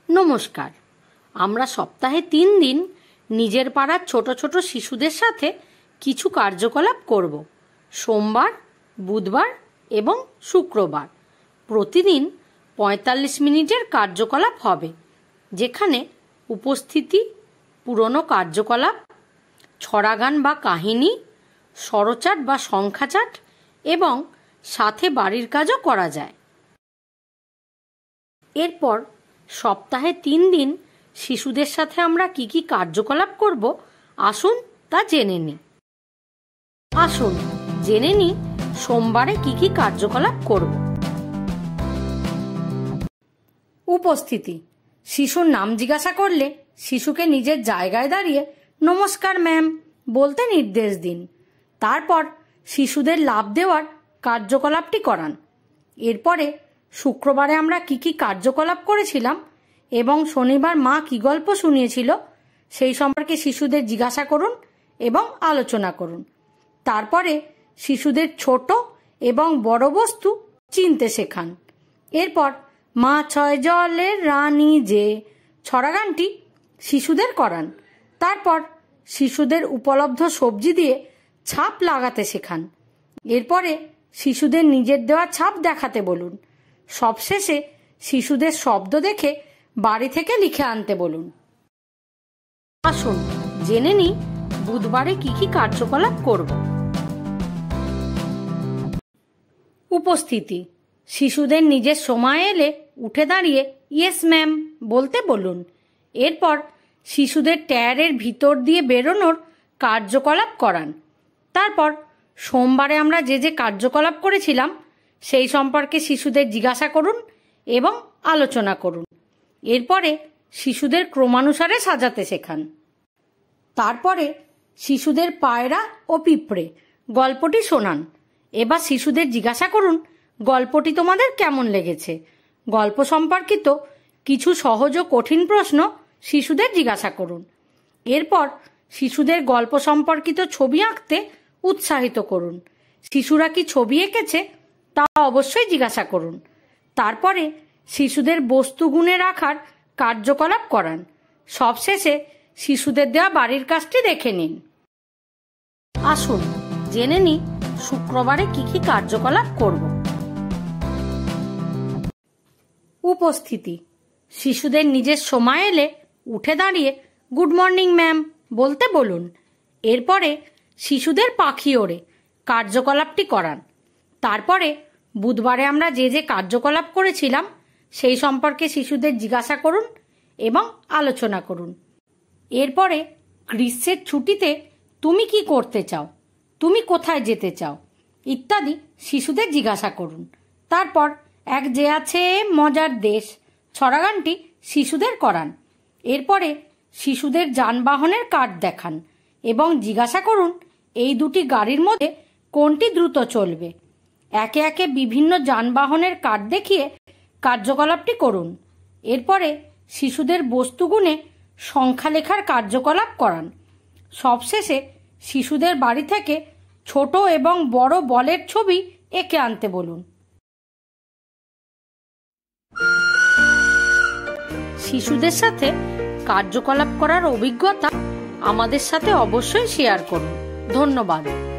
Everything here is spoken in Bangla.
নমস্কার। আমরা সপ্তাহে 3 দিন নিজের পাড়ার ছোট ছোট শিশুদের সাথে কিছু কার্যকলাপ করব। সোমবার, বুধবার এবং শুক্রবার প্রতিদিন 45 মিনিটের কার্যকলাপ হবে, যেখানে উপস্থিতি, পুরনো কার্যকলাপ, ছড়াগান বা কাহিনী, স্বরচাট বা সংখ্যাচাট এবং সাথে বাড়ির কাজও করা যায়। এরপর সপ্তাহে 3 দিন শিশুদের সাথে আমরা কি কি কার্যকলাপ করব, আসুন তা জেনে নিই। আসুন জেনে নিই সোমবারে কি কি কার্যকলাপ করব। উপস্থিতি: শিশুর নাম জিজ্ঞাসা করলে শিশুকে নিজের জায়গায় দাঁড়িয়ে নমস্কার ম্যাম বলতে নির্দেশ দিন। তারপর শিশুদের লাফ দেওয়ার কার্যকলাপটি করান। এরপরে শুক্রবারে আমরা কি কি কার্যকলাপ করেছিলাম এবং শনিবার মা কি গল্প শুনিয়েছিল সেই সম্পর্কে শিশুদের জিজ্ঞাসা করুন এবং আলোচনা করুন। তারপরে শিশুদের ছোট এবং বড় বস্তু চিনতে শেখান। এরপর মা ছয় জলের রানী যে ছড়াগানটি শিশুদের করান। তারপর শিশুদের উপলব্ধ সবজি দিয়ে ছাপ লাগাতে শেখান। এরপরে শিশুদের নিজের দেওয়া ছাপ দেখাতে বলুন। সবশেষে শিশুদের শব্দ দেখে বাড়ি থেকে লিখে আনতে বলুন। আসুন জেনে নিই বুধবারে কি কি কার্যকলাপ করব। উপস্থিতি: শিশুদের নিজের সময় এলে উঠে দাঁড়িয়ে ইয়েস ম্যাম বলতে বলুন। এরপর শিশুদের টায়ারের ভিতর দিয়ে বেরোনোর কার্যকলাপ করান। তারপর সোমবারে আমরা যে যে কার্যকলাপ করেছিলাম সেই সম্পর্কে শিশুদের জিজ্ঞাসা করুন এবং আলোচনা করুন। এরপরে শিশুদের ক্রমানুসারে সাজাতে শেখান। তারপরে শিশুদের পায়রা ও পিঁপড়ে গল্পটি শোনান। এবার শিশুদের জিজ্ঞাসা করুন গল্পটি তোমাদের কেমন লেগেছে। গল্প সম্পর্কিত কিছু সহজ ও কঠিন প্রশ্ন শিশুদের জিজ্ঞাসা করুন। এরপর শিশুদের গল্প সম্পর্কিত ছবি আঁকতে উৎসাহিত করুন। শিশুরা কি ছবি এঁকেছে তা অবশ্যই জিজ্ঞাসা করুন। তারপরে শিশুদের বস্তু গুণে রাখার কার্যকলাপ করান। সবশেষে শিশুদের দেওয়া বাড়ির কাজটি দেখে নিন। আসুন জেনে নিই শুক্রবারে কি কি কার্যকলাপ করব। উপস্থিতি: শিশুদের নিজের সময় এলে উঠে দাঁড়িয়ে গুড মর্নিং ম্যাম বলতে বলুন। এরপরে শিশুদের পাখি ওড়ে কার্যকলাপটি করান। তারপরে বুধবারে আমরা যে যে কার্যকলাপ করেছিলাম সেই সম্পর্কে শিশুদের জিজ্ঞাসা করুন এবং আলোচনা করুন। এরপরে গ্রীষ্মের ছুটিতে তুমি কি করতে চাও, তুমি কোথায় যেতে চাও ইত্যাদি শিশুদের জিজ্ঞাসা করুন। তারপর এক যে আছে মজার দেশ ছড়াগানটি শিশুদের করান। এরপরে শিশুদের যানবাহনের কার্ড দেখান এবং জিজ্ঞাসা করুন এই দুটি গাড়ির মধ্যে কোনটি দ্রুত চলবে। একে একে বিভিন্ন যানবাহনের কার্ড দেখিয়ে কার্যকলাপটি করুন। এরপরে শিশুদের বস্তুগুণে সংখ্যা লেখার কার্যকলাপ করান। সবশেষে শিশুদের বাড়ি থেকে ছোট এবং বড় বলের ছবি এঁকে আনতে বলুন। শিশুদের সাথে কার্যকলাপ করার অভিজ্ঞতা আমাদের সাথে অবশ্যই শেয়ার করুন। ধন্যবাদ।